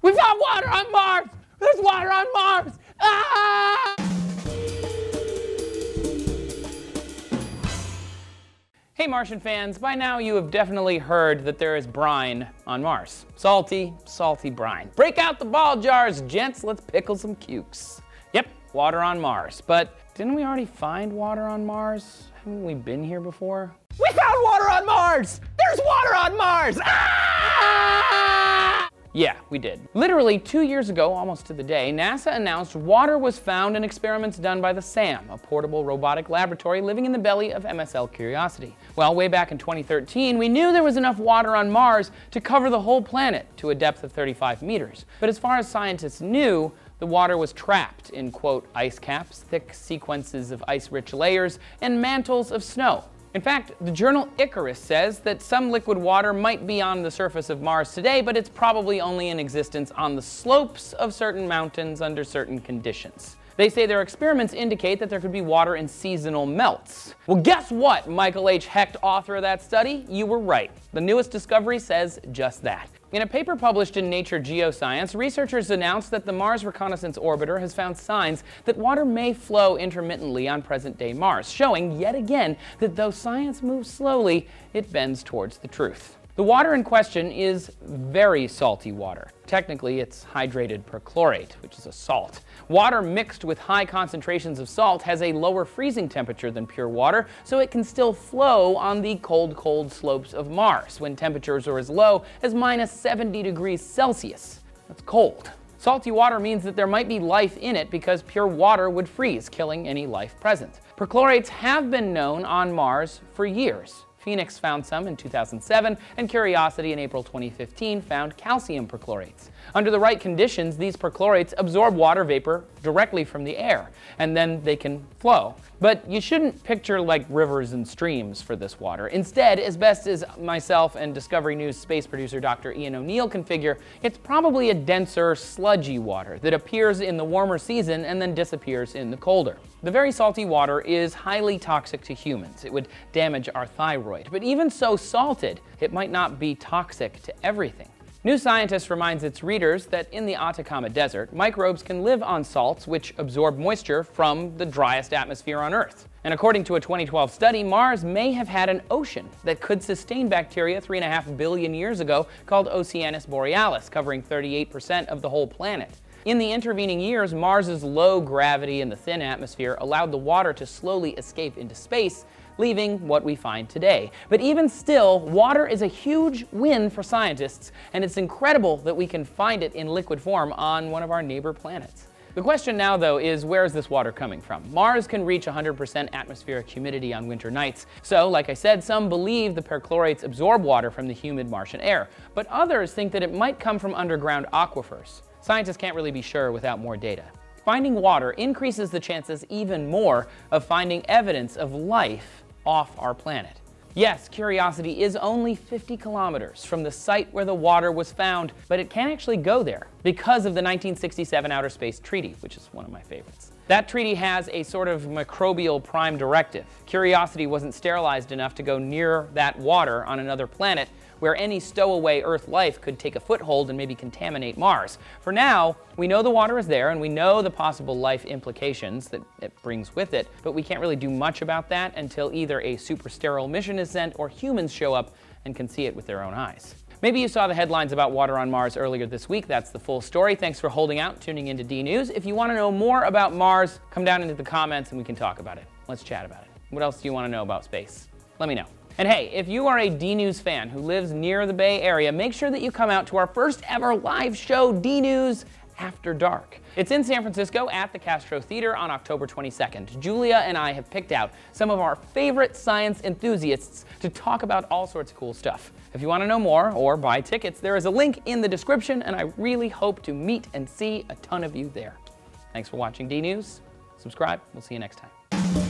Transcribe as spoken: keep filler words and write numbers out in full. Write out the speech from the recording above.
We found water on Mars! There's water on Mars! Ah! Hey Martian fans, by now you have definitely heard that there is brine on Mars. Salty, salty brine. Break out the ball jars, gents, let's pickle some cukes. Yep, water on Mars. But didn't we already find water on Mars? Haven't we been here before? We found water on Mars! There's water on Mars! Ah! Yeah, we did. Literally two years ago, almost to the day, NASA announced water was found in experiments done by the SAM, a portable robotic laboratory living in the belly of M S L Curiosity. Well, way back in twenty thirteen, we knew there was enough water on Mars to cover the whole planet to a depth of thirty-five meters. But as far as scientists knew, the water was trapped in, quote, ice caps, thick sequences of ice-rich layers, and mantles of snow. In fact, the journal Icarus says that some liquid water might be on the surface of Mars today, but it's probably only in existence on the slopes of certain mountains under certain conditions. They say their experiments indicate that there could be water in seasonal melts. Well, guess what, Michael H. Hecht, author of that study? You were right. The newest discovery says just that. In a paper published in Nature Geoscience, researchers announced that the Mars Reconnaissance Orbiter has found signs that water may flow intermittently on present-day Mars, showing yet again that though science moves slowly, it bends towards the truth. The water in question is very salty water. Technically, it's hydrated perchlorate, which is a salt. Water mixed with high concentrations of salt has a lower freezing temperature than pure water, so it can still flow on the cold, cold slopes of Mars when temperatures are as low as minus seventy degrees Celsius. That's cold. Salty water means that there might be life in it because pure water would freeze, killing any life present. Perchlorates have been known on Mars for years. Phoenix found some in two thousand seven, and Curiosity in April twenty fifteen found calcium perchlorates. Under the right conditions, these perchlorates absorb water vapor directly from the air, and then they can flow. But you shouldn't picture like rivers and streams for this water. Instead, as best as myself and Discovery News space producer Doctor Ian O'Neill can figure, it's probably a denser, sludgy water that appears in the warmer season and then disappears in the colder. The very salty water is highly toxic to humans. It would damage our thyroid. But even so salted, it might not be toxic to everything. New Scientist reminds its readers that in the Atacama Desert, microbes can live on salts which absorb moisture from the driest atmosphere on Earth. And according to a twenty twelve study, Mars may have had an ocean that could sustain bacteria three and a half billion years ago called Oceanus Borealis, covering thirty-eight percent of the whole planet. In the intervening years, Mars's low gravity in the thin atmosphere allowed the water to slowly escape into space, leaving what we find today. But even still, water is a huge win for scientists, and it's incredible that we can find it in liquid form on one of our neighbor planets. The question now, though, is where is this water coming from? Mars can reach one hundred percent atmospheric humidity on winter nights, so like I said, some believe the perchlorates absorb water from the humid Martian air, but others think that it might come from underground aquifers. Scientists can't really be sure without more data. Finding water increases the chances even more of finding evidence of life off our planet. Yes, Curiosity is only fifty kilometers from the site where the water was found, but it can't actually go there because of the nineteen sixty-seven Outer Space Treaty, which is one of my favorites. That treaty has a sort of microbial prime directive. Curiosity wasn't sterilized enough to go near that water on another planet where any stowaway Earth life could take a foothold and maybe contaminate Mars. For now, we know the water is there and we know the possible life implications that it brings with it, but we can't really do much about that until either a super sterile mission is sent or humans show up and can see it with their own eyes. Maybe you saw the headlines about water on Mars earlier this week. That's the full story. Thanks for holding out, tuning into DNews. If you want to know more about Mars, come down into the comments and we can talk about it. Let's chat about it. What else do you want to know about space? Let me know. And hey, if you are a DNews fan who lives near the Bay Area, make sure that you come out to our first ever live show, DNews After Dark. It's in San Francisco at the Castro Theater on October twenty-second. Julia and I have picked out some of our favorite science enthusiasts to talk about all sorts of cool stuff. If you want to know more or buy tickets, there is a link in the description, and I really hope to meet and see a ton of you there. Thanks for watching DNews. Subscribe. We'll see you next time.